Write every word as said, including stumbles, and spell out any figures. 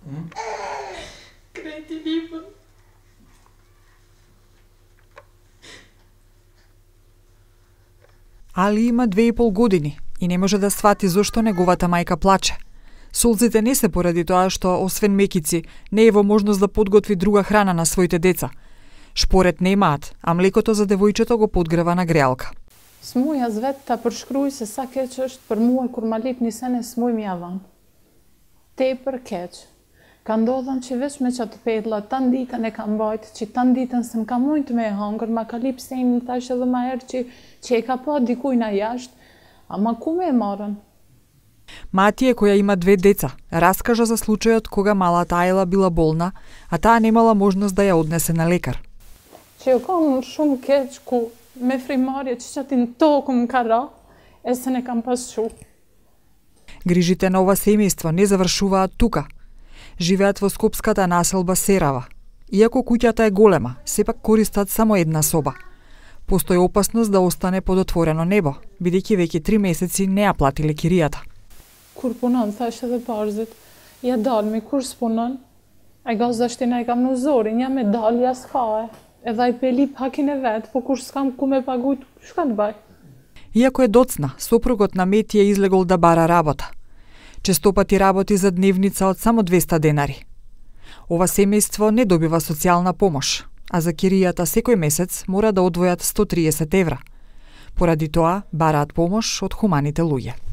Креативен Иван. Али има две и пол години и не може да свати зошто неговата мајка плаче. Солзите не се поради тоа што, освен мекици, не е во можност да подготви друга храна на своите деца. Шпоред немаат, а млекото за девојчето го подгрева на греалка. Smuja vetë ta përshkruaj se sa keq është për mua kur ma lipni se ne smuj mi avan. Tepër keq. Ka ndodhën që veç me qatë pedla, tanë ditën e kam bajtë, që tanë ditën se m'ka mujt me e hangër, ma ka lip se një thash edhe ma herë që, që e ka pa dikujna jashtë, ама ku me e marën? Матија, која има две деца, раскажа за случајот кога малата Ајла била болна, а таа немала можност да ја однесе на лекар. Që jo kam shumë keq ku me frimarje që qatin tokë më ka ra, e se ne kam pasqu. Грижите на ова семејство не завршуваат тука. Живеат во скопската населба Серава. Иако куќата е голема, сепак користат само една соба. Постои опасност да остане под отворено небо, бидејќи веќе три месеци не ја платиле киријата. Kur punon, thash edhe barzit, ja dalmi, kur s'punon, ai gazdashtin ai kam në zorin, ja me dal, ja s'ka e. Edhe ai pelip hakin e vetë, po kur s'kam ku me pagujt, shka të baj? Иако е доцна, сопругот на Метија излегол да бара работа. Честопати работи за дневница од само двеста денари. Ова семејство не добива социјална помош, а за киријата секој месец мора да одвојат сто триесет евра. Поради тоа бараат помош од хуманите луѓе.